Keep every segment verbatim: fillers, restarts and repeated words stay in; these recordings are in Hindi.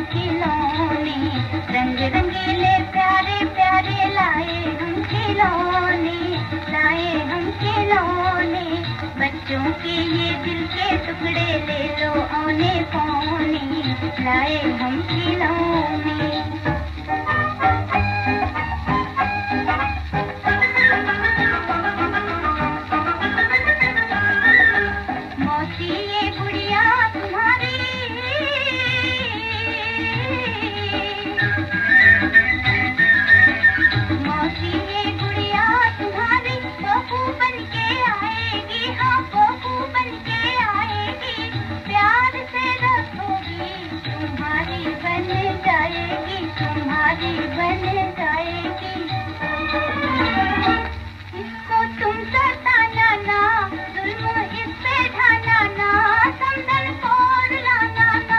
खिलौने, रंग रंगीले प्यारे प्यारे लाए हम खिलौने, लाए हम खिलौने। बच्चों के ये दिल के टुकड़े ले लो औने पौने, लाए हम खिलौने। मौसी ये गुड़िया तुम्हारी, मौसी ये गुड़िया तुम्हारी बहू बन के आएगी, हाँ बहू बन के आएगी। प्यार से रखोगी तुम्हारी बन जाएगी, तुम्हारी बन जाएगी। इसको तुम सताना ना, जुल्म इस पे ढाना ना, समझन फोड़ लाना ना।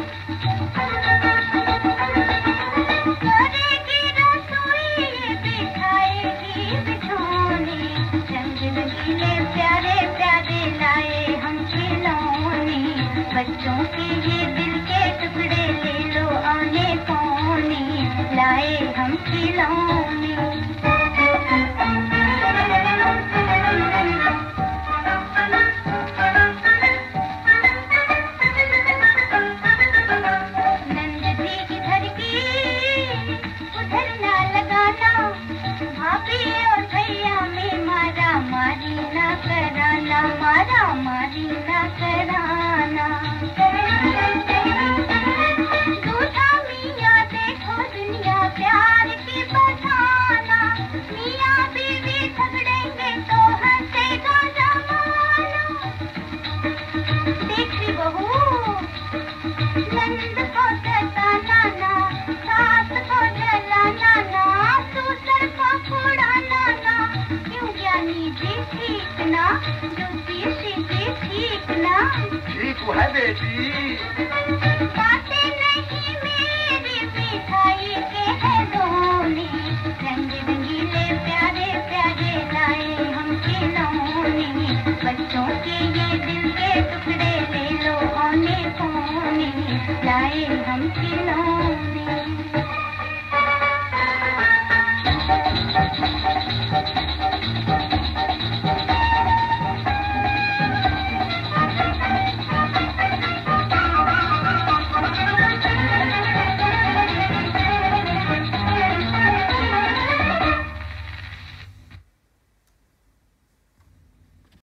करेगी रसोई ये बिठाएगी बिछोने, रंग रंगीले प्यारे प्यारे लाए हम खिलौने। बच्चों के ये दिल के टुकड़े ले लो औने पौने, लाए हम खिलौने। भाभी और भैया में मारा मारी ना कराना, मारा मारी ना कराना। दूल्हा मियाँ देखो दुनिया प्यार की बधाना, मियाँ बीवी झगड़ेंगे तो हंसेगा जमाना। देखी बहू नंद को सताना ना, सास को जलाना ना, दूसर को उड़ाना ना। क्यों ज्ञानी जी ठीक ना, दूसरी सीधी ठीक ना। ठीक है बेटी। बातें नहीं मेरी मिठाई के है दोने, रंग रंगीले प्यारे प्यारे लाए हम खिलौने। बच्चों के ये दिल के टुकड़े ले लो औने पौने, लाए हम खिलौने।